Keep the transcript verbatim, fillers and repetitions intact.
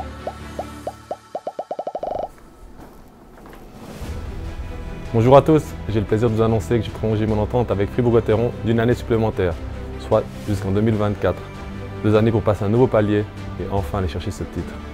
Bonjour à tous, j'ai le plaisir de vous annoncer que j'ai prolongé mon entente avec Fribourg-Gotteron d'une année supplémentaire, soit jusqu'en deux mille vingt-quatre. Deux années pour passer un nouveau palier et enfin aller chercher ce titre.